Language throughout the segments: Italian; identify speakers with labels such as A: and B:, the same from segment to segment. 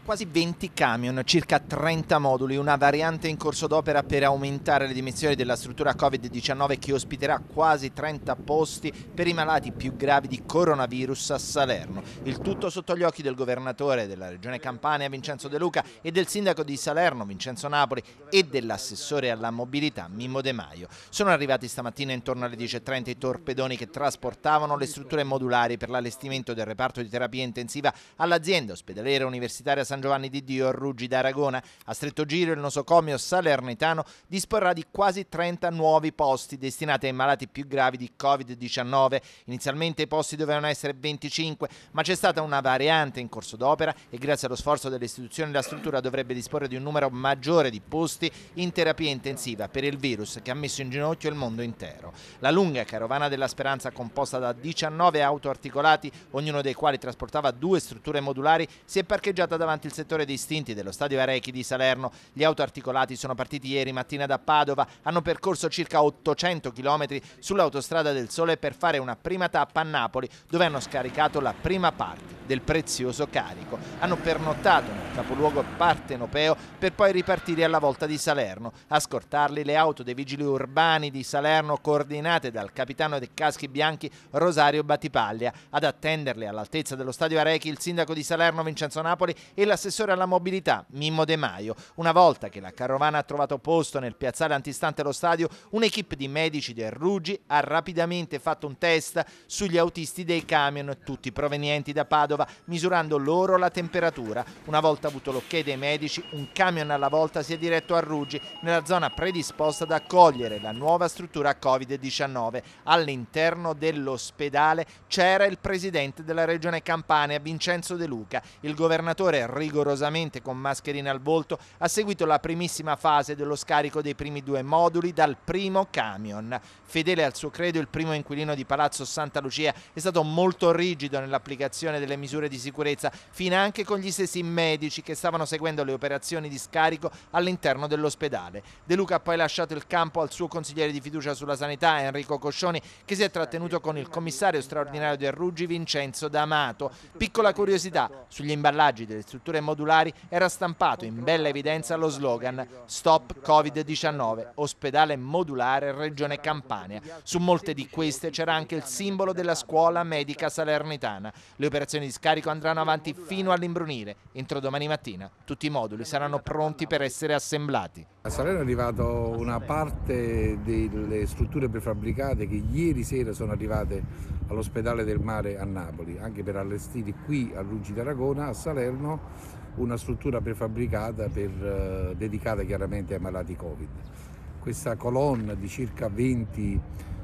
A: Quasi 20 camion, circa 30 moduli, una variante in corso d'opera per aumentare le dimensioni della struttura Covid-19 che ospiterà quasi 30 posti per i malati più gravi di coronavirus a Salerno. Il tutto sotto gli occhi del governatore della regione Campania Vincenzo De Luca e del sindaco di Salerno Vincenzo Napoli e dell'assessore alla mobilità Mimmo De Maio. Sono arrivati stamattina intorno alle 10:30 i torpedoni che trasportavano le strutture modulari per l'allestimento del reparto di terapia intensiva all'azienda ospedaliera universitaria San Giovanni di Dio a Ruggi d'Aragona. A stretto giro il nosocomio salernitano disporrà di quasi 30 nuovi posti destinati ai malati più gravi di Covid-19. Inizialmente i posti dovevano essere 25, ma c'è stata una variante in corso d'opera e grazie allo sforzo delle istituzioni la struttura dovrebbe disporre di un numero maggiore di posti in terapia intensiva per il virus che ha messo in ginocchio il mondo intero. La lunga carovana della speranza, composta da 19 auto articolati, ognuno dei quali trasportava 2 strutture modulari, si è parcheggiata davanti il settore distinti dello stadio Arechi di Salerno. Gli autoarticolati sono partiti ieri mattina da Padova, hanno percorso circa 800 km sull'autostrada del Sole per fare una prima tappa a Napoli, dove hanno scaricato la prima parte del prezioso carico. Hanno pernottato nel capoluogo partenopeo per poi ripartire alla volta di Salerno. A scortarli le auto dei vigili urbani di Salerno coordinate dal capitano dei caschi bianchi Rosario Battipaglia. Ad attenderli all'altezza dello stadio Arechi il sindaco di Salerno Vincenzo Napoli e l'assessore alla mobilità Mimmo De Maio. Una volta che la carovana ha trovato posto nel piazzale antistante lo stadio, un'equipe di medici del Ruggi ha rapidamente fatto un test sugli autisti dei camion, tutti provenienti da Padova, misurando loro la temperatura. Una volta avuto l'ok dei medici, un camion alla volta si è diretto a Ruggi, nella zona predisposta ad accogliere la nuova struttura Covid-19. All'interno dell'ospedale c'era il presidente della regione Campania Vincenzo De Luca. Il governatore, rigorosamente con mascherina al volto, ha seguito la primissima fase dello scarico dei primi 2 moduli dal primo camion. Fedele al suo credo, il primo inquilino di Palazzo Santa Lucia è stato molto rigido nell'applicazione delle misure di sicurezza, finanche con gli stessi medici che stavano seguendo le operazioni di scarico all'interno dell'ospedale. De Luca ha poi lasciato il campo al suo consigliere di fiducia sulla sanità, Enrico Coscioni, che si è trattenuto con il commissario straordinario del Ruggi Vincenzo D'Amato. Piccola curiosità, sugli imballaggi delle strutture modulari era stampato in bella evidenza lo slogan Stop Covid-19, ospedale modulare Regione Campania. Su molte di queste c'era anche il simbolo della scuola medica salernitana. Le operazioni di scarico andranno avanti fino all'imbrunire. Entro domani mattina tutti i moduli saranno pronti per essere assemblati.
B: A Salerno è arrivata una parte delle strutture prefabbricate che ieri sera sono arrivate all'ospedale del Mare a Napoli, anche per allestire qui a Ruggi d'Aragona, a Salerno, una struttura prefabbricata dedicata chiaramente ai malati Covid. Questa colonna di circa 20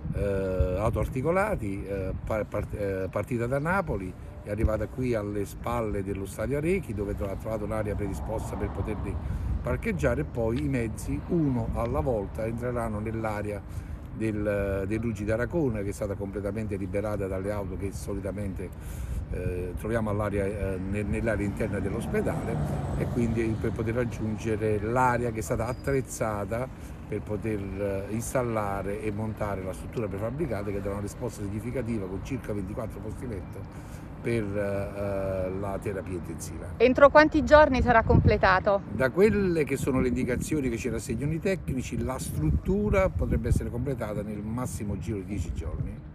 B: autoarticolati partita da Napoli è arrivata qui alle spalle dello stadio Arechi, dove ha trovato un'area predisposta per poterli parcheggiare, e poi i mezzi uno alla volta entreranno nell'area del Ruggi d'Aragona, che è stata completamente liberata dalle auto che solitamente troviamo nell'area interna dell'ospedale, e quindi per poter raggiungere l'area che è stata attrezzata per poter installare e montare la struttura prefabbricata, che darà una risposta significativa con circa 24 posti letto per la terapia intensiva.
C: Entro quanti giorni sarà completato?
B: Da quelle che sono le indicazioni che ci rassegnano i tecnici, la struttura potrebbe essere completata nel massimo giro di 10 giorni.